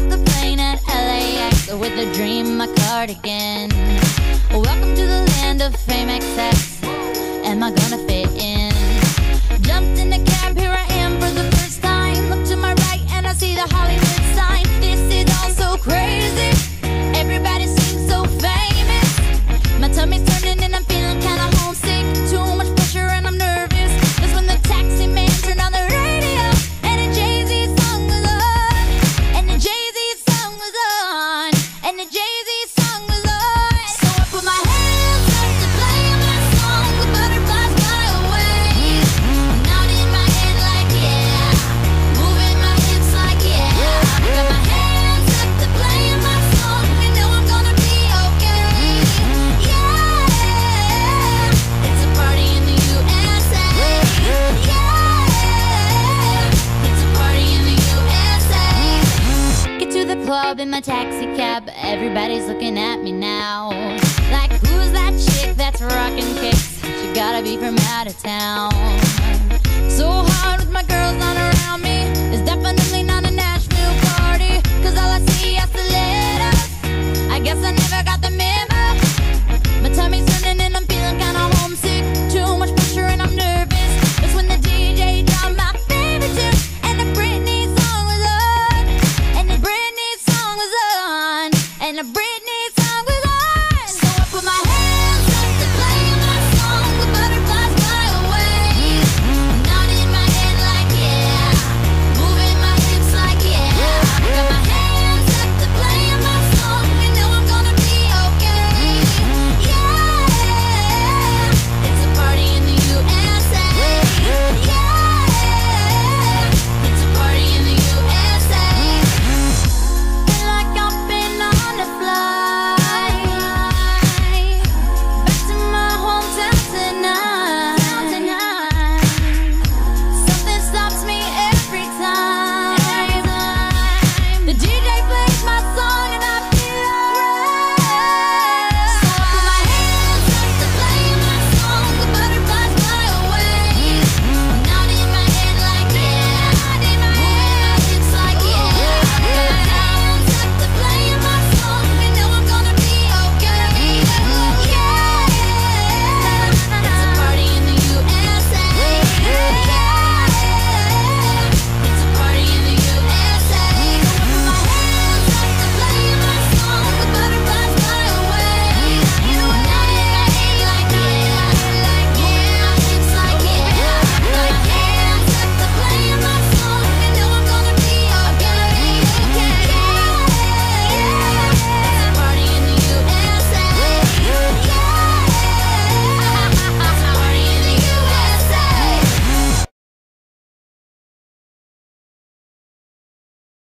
the plane at LAX with a dream in my cardigan. Welcome to the land of fame excess. Am I gonna fit in? Jumped in the cab, here I am for the first time. Look to my right and I see the Hollywood sign. This is all so crazy. Everybody seems so famous. My tummy's turning and I'm feeling kinda homesick. Too much pressure and I'm nervous. That's when the taxi man turned on the radio and a Jay-Z song was on. And the Jay-Z song was on. And the Jay-Z song was on. So I put my hands up to play my song. The butterflies fly away. Nodding my head like yeah. Moving my hips like yeah. Got my hands up to play my song. You know I'm gonna be okay. Yeah. It's a party in the USA. Yeah. It's a party in the USA. Get to the club in my taxi cab. Everybody's looking at me now. Like, who's that chick that's rocking kicks? She gotta be from out of town. So hard with my girls not around me.